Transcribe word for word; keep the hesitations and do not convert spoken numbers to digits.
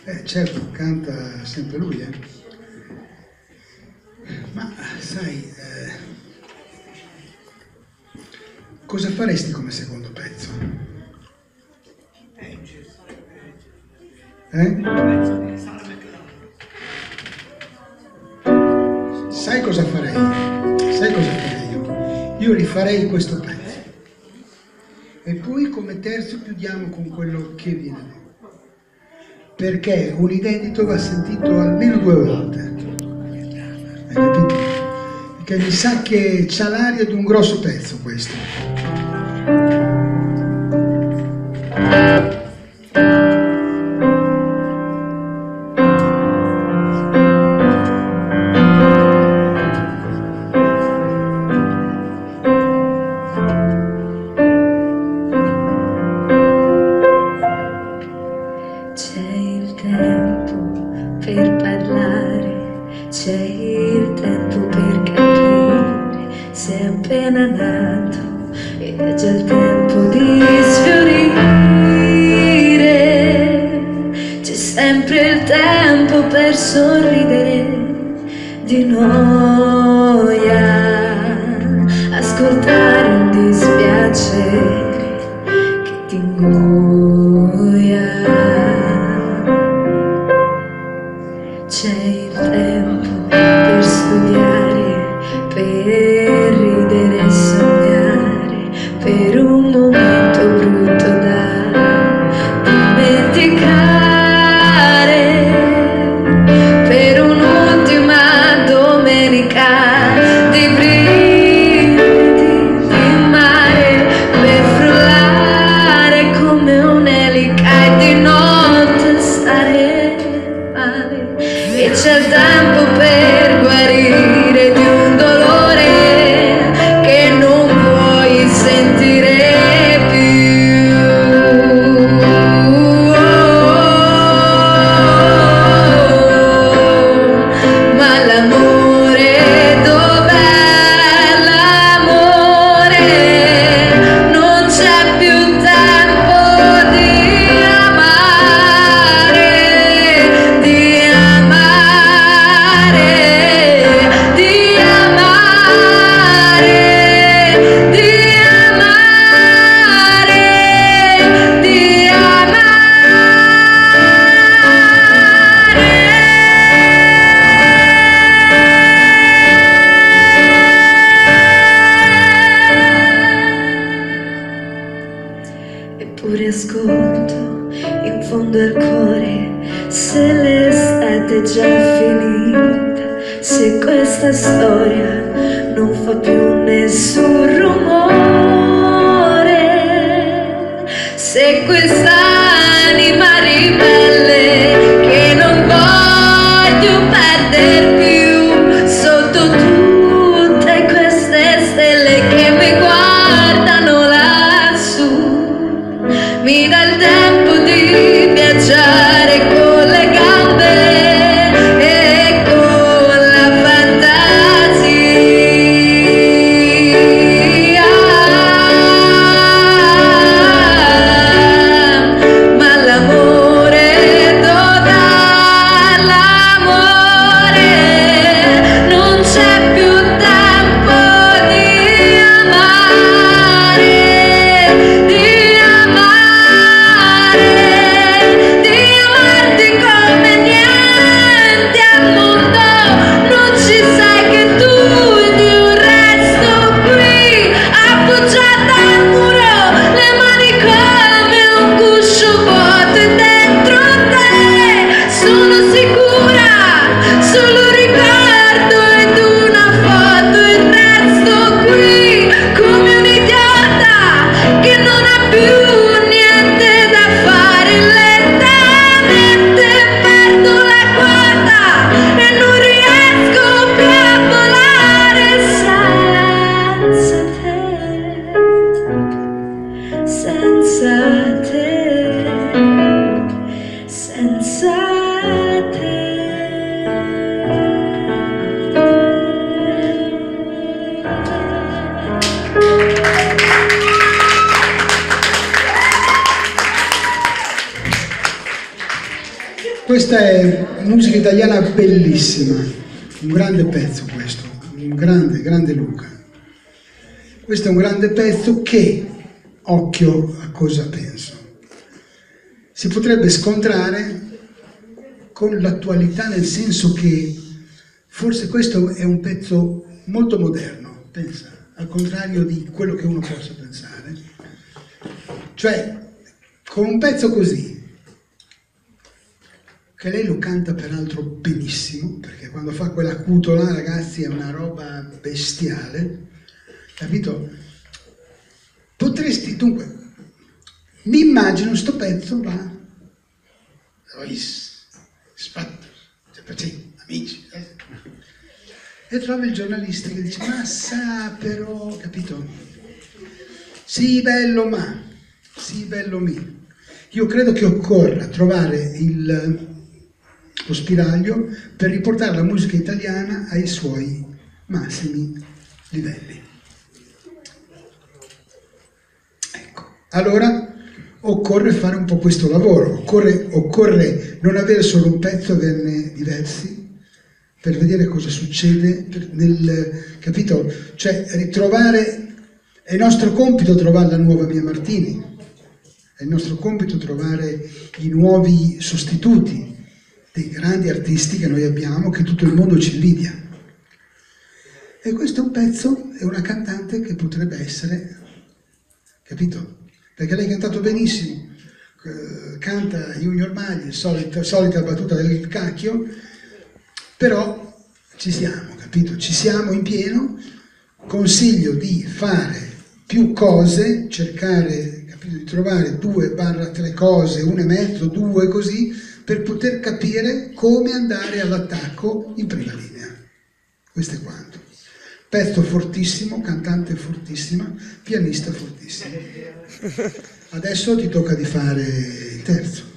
Eh, certo, canta sempre lui, eh. Ma sai, eh, cosa faresti come secondo pezzo? Eh? Sai cosa farei? Sai cosa farei io? Io rifarei questo pezzo. E poi come terzo chiudiamo con quello che viene dopo. Perché un inedito va sentito almeno due volte. Hai capito? Perché mi sa che c'ha l'aria di un grosso pezzo questo. Ma l'amore Questa è musica italiana bellissima, un grande pezzo questo, un grande, grande Luca. Questo è un grande pezzo che, occhio a cosa penso, si potrebbe scontrare con l'attualità, nel senso che forse questo è un pezzo molto moderno, pensa, al contrario di quello che uno possa pensare. Cioè, con un pezzo così, che lei lo canta peraltro benissimo, perché quando fa quell'acuto là, ragazzi, è una roba bestiale, capito? Potresti, dunque, mi immagino sto pezzo, va, sfatto, amici, eh? E trova il giornalista che dice, ma sa però, capito? Sì, bello ma, sì, bello mi. Io credo che occorra trovare il... lo spiraglio per riportare la musica italiana ai suoi massimi livelli. Ecco, allora occorre fare un po' questo lavoro, occorre, occorre non avere solo un pezzo, averne diversi, per vedere cosa succede nel, capito? Cioè ritrovare, è il nostro compito trovare la nuova Mia Martini, è il nostro compito trovare i nuovi sostituti dei grandi artisti che noi abbiamo, che tutto il mondo ci invidia. E questo è un pezzo, è una cantante che potrebbe essere, capito? Perché lei ha cantato benissimo, eh, canta Junior Magli, solita, solita battuta del cacchio, però ci siamo, capito? Ci siamo in pieno. Consiglio di fare più cose, cercare, capito, di trovare due barra tre cose, una e mezzo, due, così, per poter capire come andare all'attacco in prima linea. Questo è quanto. Pezzo fortissimo, cantante fortissima, pianista fortissimo. Adesso ti tocca di fare il terzo.